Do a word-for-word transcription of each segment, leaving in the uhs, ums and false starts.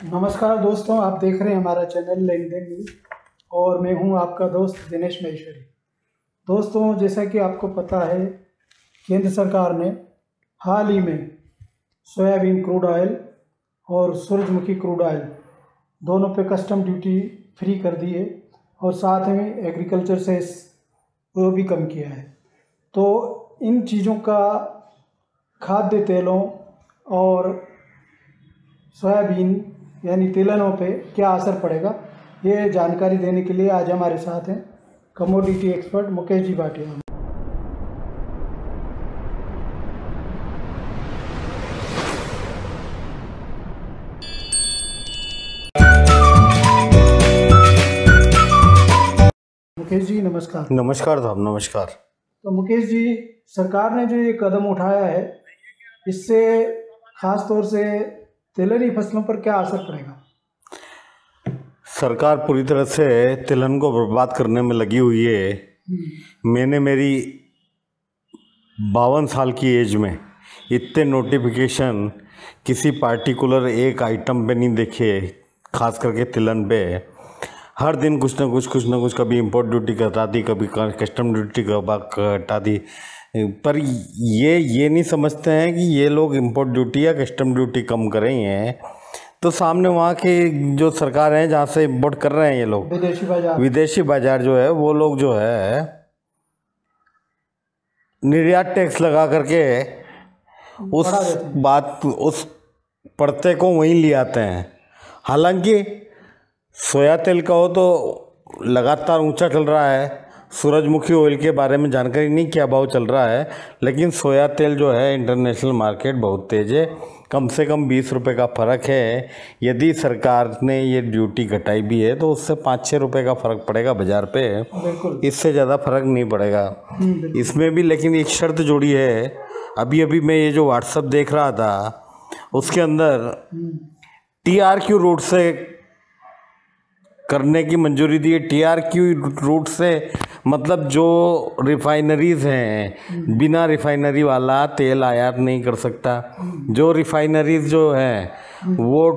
नमस्कार दोस्तों, आप देख रहे हैं हमारा चैनल लेन देन न्यूज और मैं हूं आपका दोस्त दिनेश महेश्वरी। दोस्तों, जैसा कि आपको पता है, केंद्र सरकार ने हाल ही में सोयाबीन क्रूड ऑयल और सूरजमुखी क्रूड ऑयल दोनों पे कस्टम ड्यूटी फ्री कर दी है और साथ में एग्रीकल्चर सेस वो भी कम किया है। तो इन चीज़ों का खाद्य तेलों और सोयाबीन यानी तिलहनों पे क्या असर पड़ेगा, ये जानकारी देने के लिए आज हमारे साथ हैं कमोडिटी एक्सपर्ट मुकेश जी भाटिया। मुकेश जी नमस्कार। नमस्कार साहब, नमस्कार। तो मुकेश जी, सरकार ने जो ये कदम उठाया है, इससे खास तौर से तिलहनी फसलों पर क्या असर पड़ेगा? सरकार पूरी तरह से तिलहन को बर्बाद करने में लगी हुई है। मैंने मेरी बावन साल की एज में इतने नोटिफिकेशन किसी पार्टिकुलर एक आइटम पे नहीं देखे, खास करके तिलहन पे। हर दिन कुछ ना कुछ कुछ ना कुछ कभी इंपोर्ट ड्यूटी कटा दी, कभी कस्टम ड्यूटी कटा दी। पर ये ये नहीं समझते हैं कि ये लोग इंपोर्ट ड्यूटी या कस्टम ड्यूटी कम कर रही हैं, तो सामने वहाँ की जो सरकार है जहाँ से इंपोर्ट कर रहे हैं ये लोग, विदेशी बाजार विदेशी बाजार जो है वो लोग जो है निर्यात टैक्स लगा करके उस बात उस पड़ते को वहीं ले आते हैं। हालांकि सोया तेल का हो तो लगातार ऊंचा चल रहा है। सूरजमुखी ऑयल के बारे में जानकारी नहीं क्या भाव चल रहा है, लेकिन सोया तेल जो है इंटरनेशनल मार्केट बहुत तेज है। कम से कम बीस रुपए का फ़र्क है। यदि सरकार ने ये ड्यूटी घटाई भी है तो उससे पाँच छः रुपये का फ़र्क पड़ेगा बाज़ार पे, इससे ज़्यादा फर्क नहीं पड़ेगा इसमें भी। लेकिन एक शर्त जोड़ी है। अभी अभी मैं ये जो व्हाट्सएप देख रहा था उसके अंदर टी आर क्यू रूट से करने की मंजूरी दी है। टी आर क्यू रूट से मतलब जो रिफाइनरीज हैं, बिना रिफाइनरी वाला तेल आयात नहीं कर सकता। जो रिफाइनरीज जो हैं वो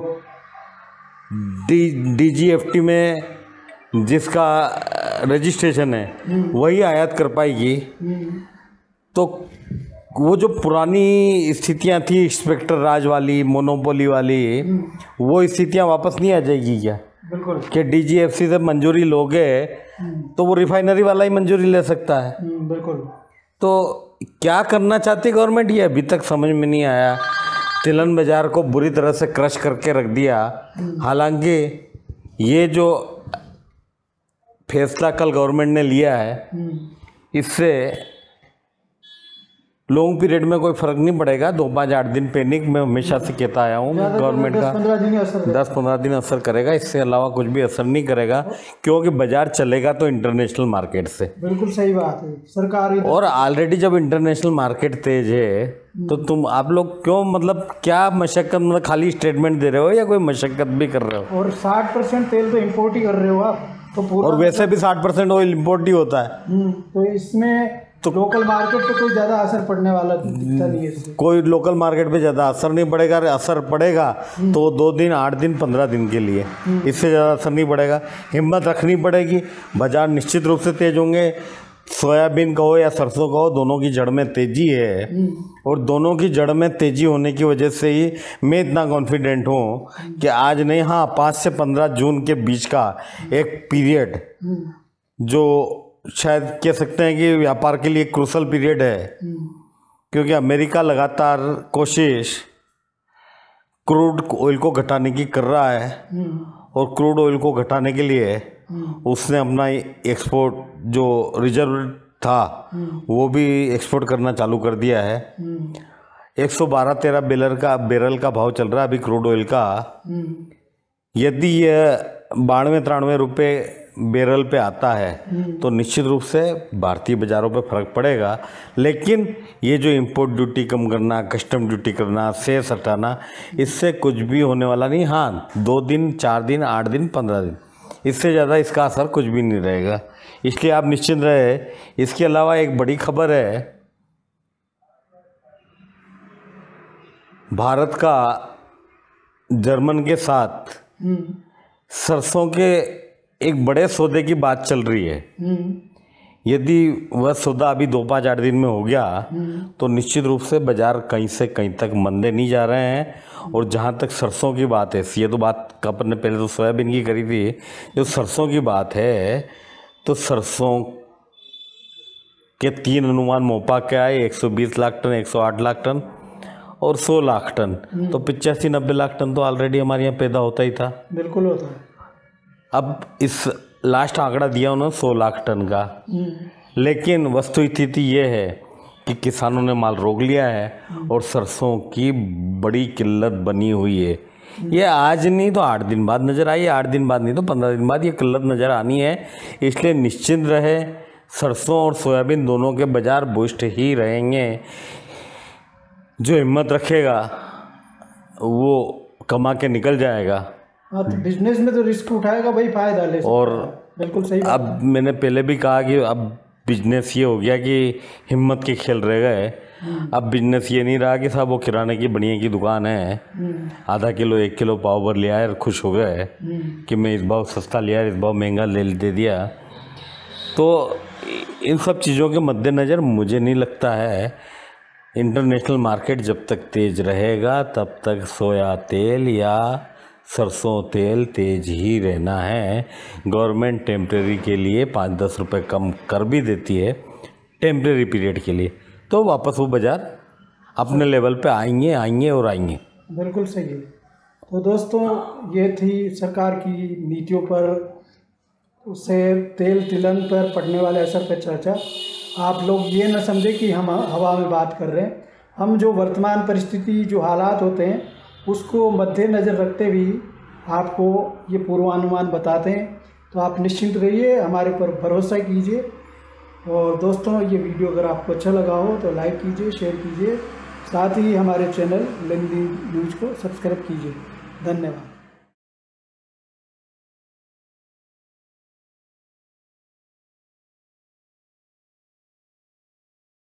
D D G F T में जिसका रजिस्ट्रेशन है वही आयात कर पाएगी। तो वो जो पुरानी स्थितियां थी इंस्पेक्टर राज वाली, मोनोपोली वाली, वो स्थितियां वापस नहीं आ जाएगी क्या? बिल्कुल कि डी जी एफ सी से मंजूरी लोगे तो वो रिफाइनरी वाला ही मंजूरी ले सकता है। बिल्कुल। तो क्या करना चाहती गवर्नमेंट, ये अभी तक समझ में नहीं आया। तिलहन बाजार को बुरी तरह से क्रश करके रख दिया। हालांकि ये जो फैसला कल गवर्नमेंट ने लिया है, इससे लॉन्ग पीरियड में कोई फर्क नहीं पड़ेगा। दो पाँच आठ दिन पैनिक मैं हमेशा से कहता आया हूँ गवर्नमेंट का दस पंद्रह दिन असर करेगा, इससे अलावा कुछ भी असर नहीं करेगा, क्योंकि बाजार चलेगा तो इंटरनेशनल मार्केट से। बिल्कुल सही बात है। सरकारी और ऑलरेडी जब इंटरनेशनल मार्केट तेज है तो तुम आप लोग क्यों मतलब क्या मशक्कत, मतलब खाली स्टेटमेंट दे रहे हो या कोई मशक्कत भी कर रहे हो? और साठ परसेंट तेल तो इम्पोर्ट ही कर रहे हो आप तो पूरा, और वैसे भी साठ परसेंट ऑयल इम्पोर्ट ही होता है। तो इसमें तो लोकल मार्केट पे कोई ज़्यादा असर पड़ने वाला दिखता नहीं है इससे। कोई लोकल मार्केट पे ज़्यादा असर नहीं पड़ेगा। असर पड़ेगा तो दो दिन, आठ दिन, पंद्रह दिन के लिए, इससे ज़्यादा असर नहीं पड़ेगा। हिम्मत रखनी पड़ेगी। बाजार निश्चित रूप से तेज होंगे। सोयाबीन का हो या सरसों का हो, दोनों की जड़ में तेजी है और दोनों की जड़ में तेजी होने की वजह से ही मैं इतना कॉन्फिडेंट हूँ कि आज नहीं, हाँ, पाँच से पंद्रह जून के बीच का एक पीरियड जो शायद कह सकते हैं कि व्यापार के लिए क्रूशल पीरियड है, क्योंकि अमेरिका लगातार कोशिश क्रूड ऑयल को घटाने की कर रहा है और क्रूड ऑयल को घटाने के लिए उसने अपना एक्सपोर्ट जो रिजर्व था वो भी एक्सपोर्ट करना चालू कर दिया है। एक सौ बारह तेरह बेलर का बैरल का भाव चल रहा है अभी क्रूड ऑयल का। यदि यह बानवे तिरानवे रुपये बैरल पे आता है तो निश्चित रूप से भारतीय बाज़ारों पे फर्क पड़ेगा। लेकिन ये जो इंपोर्ट ड्यूटी कम करना, कस्टम ड्यूटी करना, सेस हटाना, इससे कुछ भी होने वाला नहीं। हाँ, दो दिन, चार दिन, आठ दिन, पंद्रह दिन, इससे ज़्यादा इसका असर कुछ भी नहीं रहेगा, इसलिए आप निश्चिंत रहे। इसके अलावा एक बड़ी खबर है, भारत का जर्मन के साथ हम्म सरसों के एक बड़े सौदे की बात चल रही है। हम्म यदि वह सौदा अभी दो पाँच आठ दिन में हो गया तो निश्चित रूप से बाजार कहीं से कहीं तक मंदे नहीं जा रहे हैं। और जहाँ तक सरसों की बात है, ये तो बात अपन ने पहले तो सोयाबीन की करी थी, जो सरसों की बात है तो सरसों के तीन अनुमान मोपा के आए, एक सौ बीस लाख टन, एक सौ आठ लाख टन और सौ लाख टन। तो पिचासी नब्बे लाख टन तो ऑलरेडी हमारे यहाँ पैदा होता ही था। बिल्कुल होता है। अब इस लास्ट आंकड़ा दिया उन्होंने सौ लाख टन का, लेकिन वस्तु स्थिति ये है कि किसानों ने माल रोक लिया है और सरसों की बड़ी किल्लत बनी हुई है। ये आज नहीं तो आठ दिन बाद नज़र आई, आठ दिन बाद नहीं तो पंद्रह दिन बाद ये किल्लत नज़र आनी है। इसलिए निश्चिंत रहे, सरसों और सोयाबीन दोनों के बाजार बूस्ट ही रहेंगे। जो हिम्मत रखेगा वो कमा के निकल जाएगा। हाँ, तो बिजनेस में तो रिस्क उठाएगा भाई, फायदा ले सकता और है। बिल्कुल सही बात अब मैंने पहले भी कहा कि अब बिजनेस ये हो गया कि हिम्मत के खेल रह गए। अब बिजनेस ये नहीं रहा कि साहब वो किराने की बढ़िया की दुकान है, आधा किलो एक किलो पाव भर लिया है और खुश हो गए कि मैं इस भाव सस्ता लिया, इस भाव महंगा ले दे दिया। तो इन सब चीज़ों के मद्देनज़र मुझे नहीं लगता है, इंटरनेशनल मार्केट जब तक तेज़ रहेगा तब तक सोया तेल या सरसों तेल तेज ही रहना है। गवर्नमेंट टेम्परेरी के लिए पाँच दस रुपए कम कर भी देती है टेम्परेरी पीरियड के लिए, तो वापस वो बाज़ार अपने लेवल पे आएंगे आएंगे और आएंगे। बिल्कुल सही है। तो दोस्तों, ये थी सरकार की नीतियों पर, उससे तेल तिलहन पर पड़ने वाले असर पर चर्चा। आप लोग ये न समझे कि हम हवा में बात कर रहे हैं। हम जो वर्तमान परिस्थिति, जो हालात होते हैं, उसको मद्देनज़र रखते हुए आपको ये पूर्वानुमान बताते हैं। तो आप निश्चिंत रहिए, हमारे पर भरोसा कीजिए। और दोस्तों, ये वीडियो अगर आपको अच्छा लगा हो तो लाइक कीजिए, शेयर कीजिए, साथ ही हमारे चैनल लेनदेन न्यूज़ को सब्सक्राइब कीजिए। धन्यवाद।